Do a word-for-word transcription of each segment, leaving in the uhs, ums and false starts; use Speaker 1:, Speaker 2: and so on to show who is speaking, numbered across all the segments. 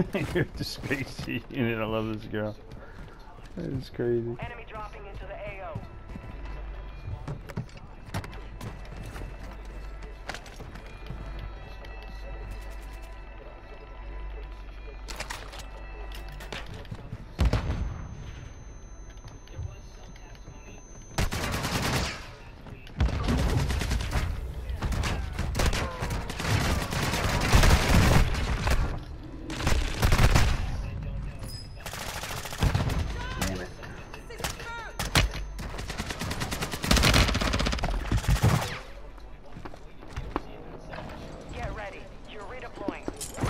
Speaker 1: You're the space unit. I love this girl. That is crazy.
Speaker 2: Enemy dropping into the A O. Get ready. You're redeploying.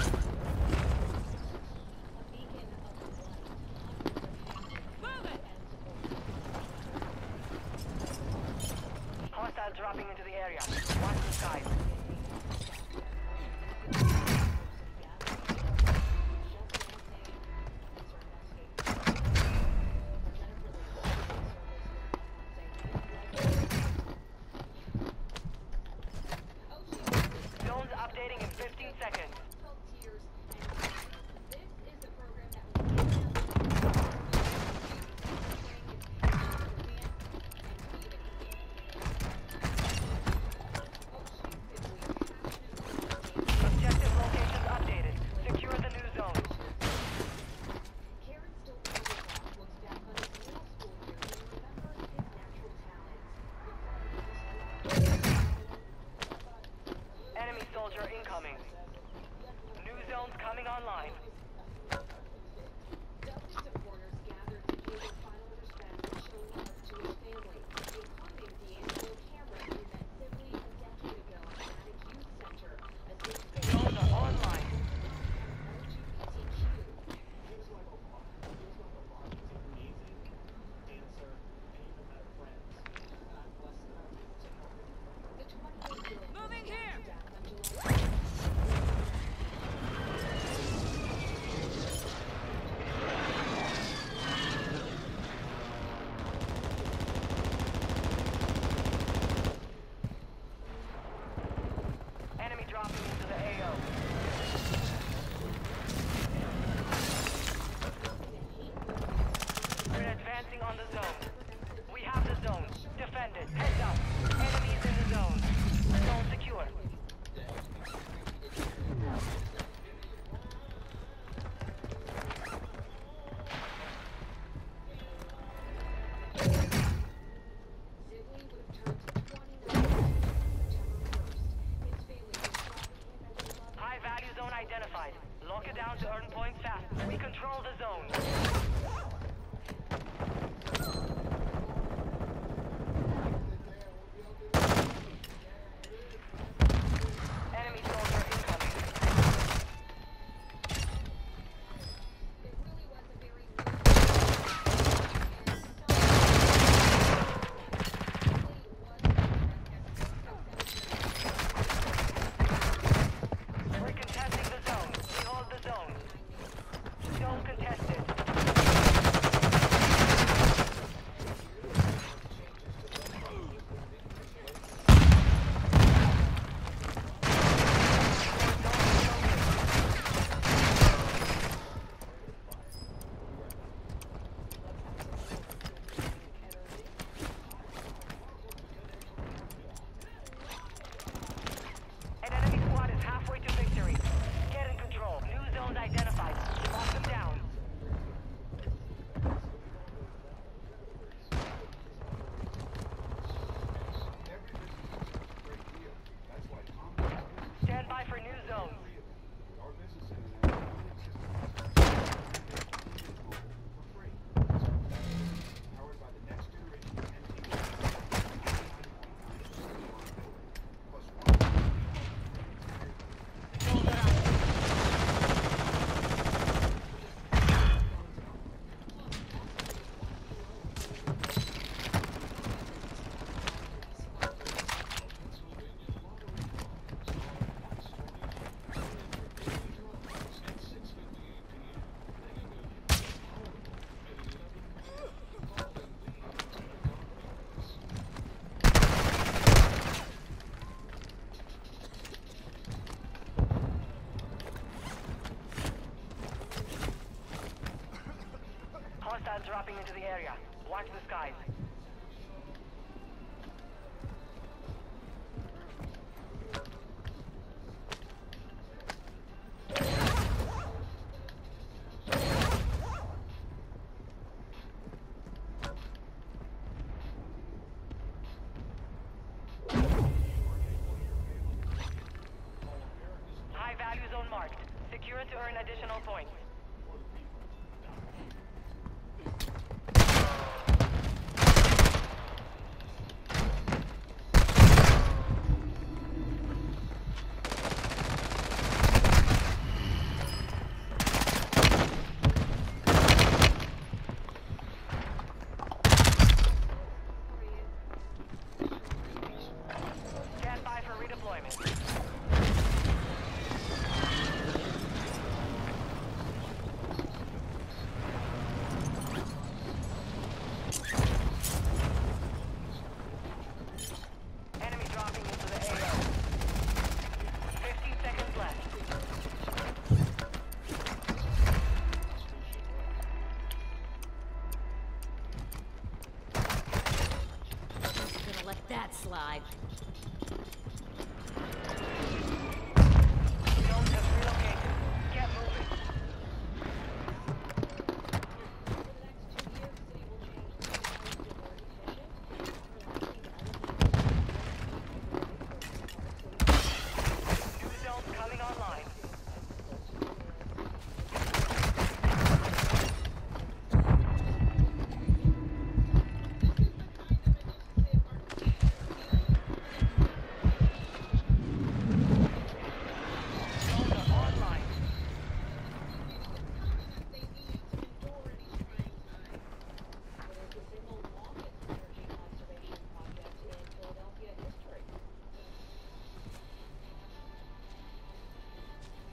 Speaker 2: Hostiles dropping into the area. Watch the skies. Zones updating in fifteen seconds. Hostiles dropping into the area. Watch the skies. High value zone marked. Secure to earn additional points. Stand by for redeployment. Enemy dropping into the A O. fifteen seconds left.
Speaker 3: Gonna let that slide.
Speaker 2: Zones have relocated. Get moving. New zones coming online. Zones are online.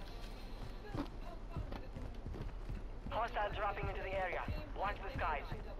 Speaker 2: Hostiles dropping into the area. Watch the skies.